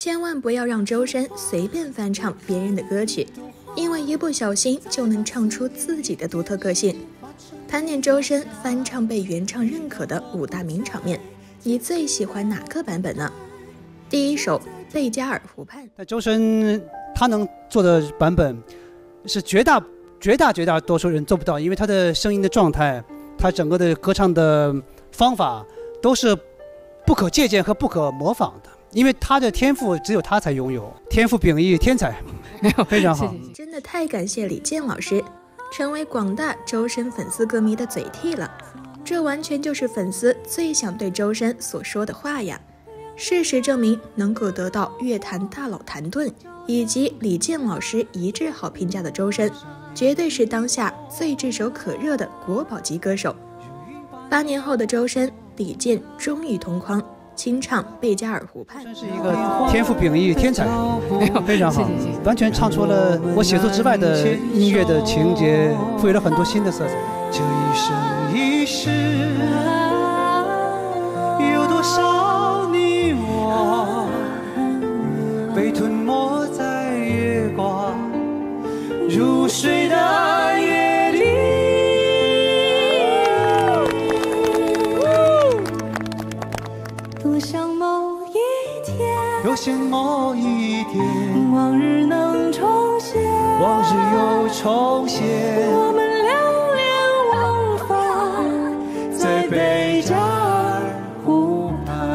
千万不要让周深随便翻唱别人的歌曲，因为一不小心就能唱出自己的独特个性。盘点周深翻唱被原唱认可的5大名场面，你最喜欢哪个版本呢？第一首《贝加尔湖畔》。 但周深他能做的版本是绝大多数人做不到，因为他的声音的状态，他整个的歌唱的方法都是不可借鉴和不可模仿的，因为他的天赋只有他才拥有，天赋秉异，天才，非常好。 真的太感谢李健老师，成为广大周深粉丝歌迷的嘴替了，这完全就是粉丝最想对周深所说的话呀。事实证明，能够得到乐坛大佬谭盾以及李健老师一致好评价的周深，绝对是当下最炙手可热的国宝级歌手。8年后的周深、李健终于同框，清唱《贝加尔湖畔》， 真是一个天赋秉异，天才，非常好，完全唱出了我写作之外的音乐的情节，赋予了很多新的色彩。 这一生一世，有多少你我被吞没在月光入睡的夜里， 多想某一天， 有些某一天， 往日能重现， 往日又重现， 我们流连忘返在贝加尔湖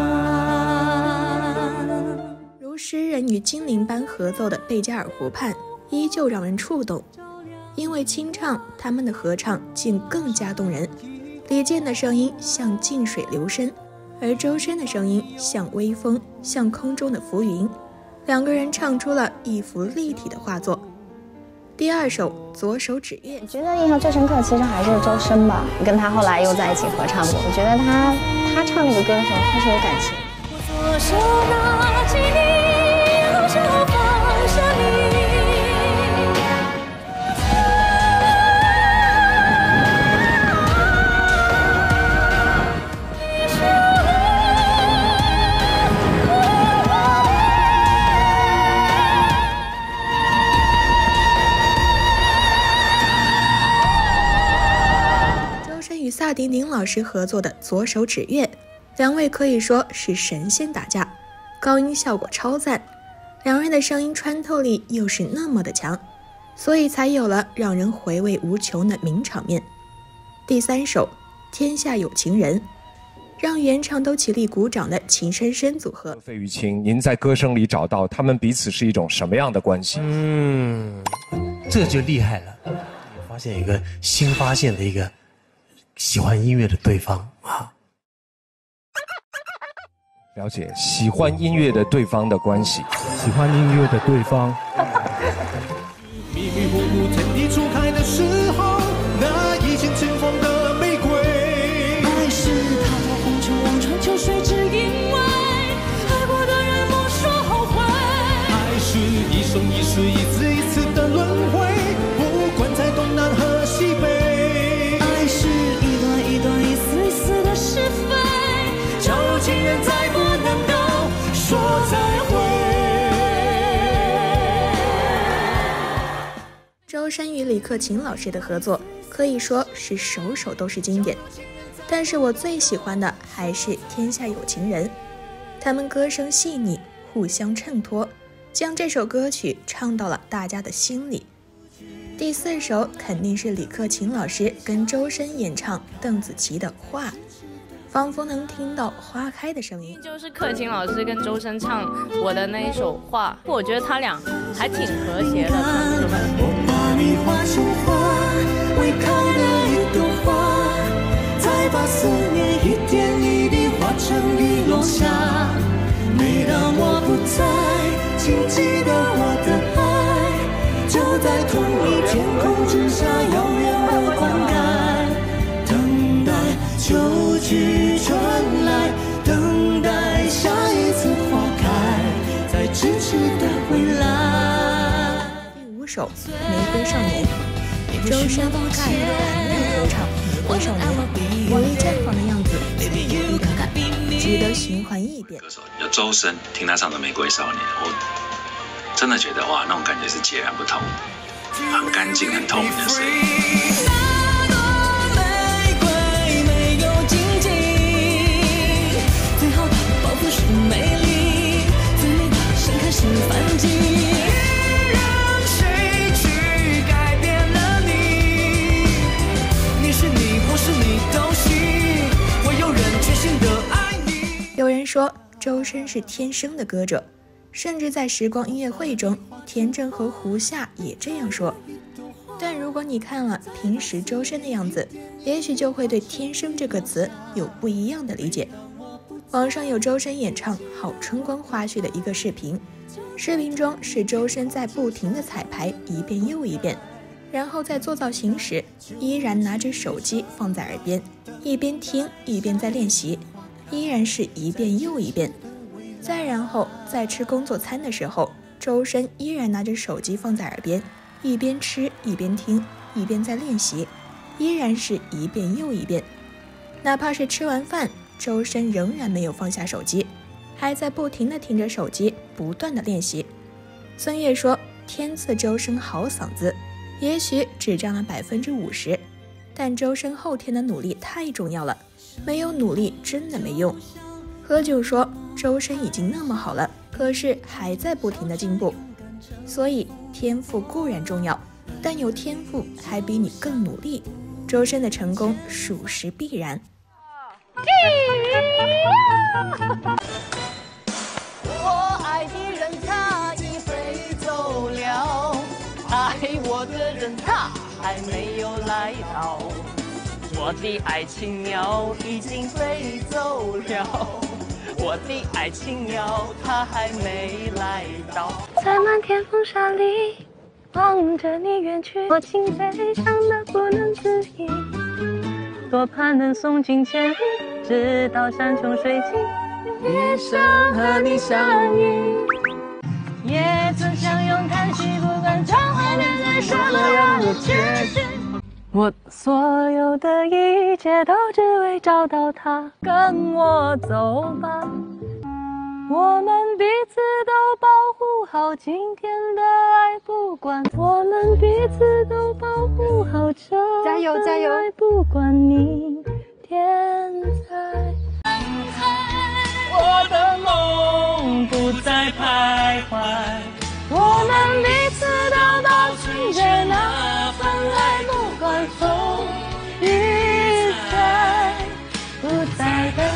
畔。 如诗人与精灵般合奏的《贝加尔湖畔》依旧让人触动，因为清唱，他们的合唱竟更加动人。李健的声音像静水流深，而周深的声音像微风，像空中的浮云，两个人唱出了一幅立体的画作。第二首《左手指月》， 我觉得印象最深刻其实还是周深吧，跟他后来又在一起合唱过。我觉得他唱那个歌的时候，他是有感情。 我左手拿起你，右手放下你。 萨顶顶老师合作的《左手指月》，两位可以说是神仙打架，高音效果超赞，两人的声音穿透力又是那么的强，所以才有了让人回味无穷的名场面。第三首《天下有情人》，让原唱都起立鼓掌的秦深深组合。 费玉清，您在歌声里找到他们彼此是一种什么样的关系？ 这就厉害了，我发现一个新发现的一个喜欢音乐的对方啊。 了解喜欢音乐的对方的关系， 喜欢音乐的对方。 迷迷糊糊天地初开的时候，那已经绽放的玫瑰。 爱是滔滔红尘，望穿秋水，只因为爱过的人莫说后悔。 爱是一生一世，一次一次的轮回，不管在东南和西北。 爱是一段一段，一丝一丝的是非，就有情人再不能够说再会。 周深与李克勤老师的合作可以说是首首都是经典，但是我最喜欢的还是《天下有情人》，他们歌声细腻，互相衬托，将这首歌曲唱到了大家的心里。第四首肯定是李克勤老师跟周深演唱邓紫棋的《画》，仿佛能听到花开的声音。 就是克勤老师跟周深唱我的那一首《画》，我觉得他俩还挺和谐的，同志们。 我把你画成画，未开的一朵花，再把思念一点一滴化成雨落下。每当我不在，请记得我的爱，就在同一天空之下，遥远的灌溉，等待秋去春来，等待下一次花开，再咫尺的回来。 第五首《玫瑰少年》，周深、盖韩立合唱《玫瑰少年》，美丽绽放的样子，足以感。 值得循环一遍。 歌手有周深，听他唱的《玫瑰少年》，我真的觉得哇，那种感觉是截然不同，很干净、很透明的声音。 有人说周深是天生的歌者，甚至在时光音乐会中，田震和胡夏也这样说。但如果你看了平时周深的样子，也许就会对天生这个词有不一样的理解。网上有周深演唱《好春光》花絮的一个视频，视频中是周深在不停地彩排一遍又一遍，然后在做造型时依然拿着手机放在耳边，一边听一边在练习，依然是一遍又一遍。再然后在吃工作餐的时候，周深依然拿着手机放在耳边，一边吃一边听一边在练习，依然是一遍又一遍。哪怕是吃完饭，周深仍然没有放下手机，还在不停地听着手机，不断地练习。孙悦说，天赐周深好嗓子，也许只占了50%，但周深后天的努力太重要了，没有努力真的没用。何炅说，周深已经那么好了，可是还在不停地进步。所以天赋固然重要，但有天赋还比你更努力，周深的成功属实必然。 我爱的人他已飞走了，爱我的人他还没有来到，我的爱情鸟已经飞走了，我的爱情鸟它还没来到。 在漫天风沙里望着你远去，我情悲伤的不能自已，多盼能送君千里，直到山穷水尽，夜深和你相遇。也曾相拥叹息，不管将会面对什么样的结局，我所有的一切都只为找到他，跟我走吧，我们彼此都保护好今天的爱，不管我们彼此都保护好这加油加油爱，不管明天在。 我的梦不再徘徊， 我们彼此都保存着那份爱，不管风雨在不在的。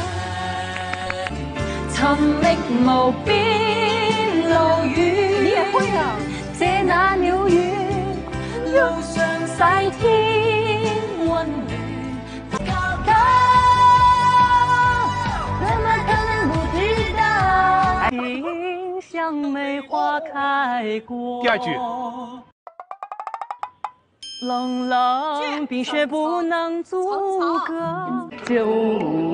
沉溺無邊路遠，你也會啊！這那鳥語，路上曬天溫暖。怎麼可能不知道？丁香梅花開過。 第二句。 冷冷冰雪不能阻隔，就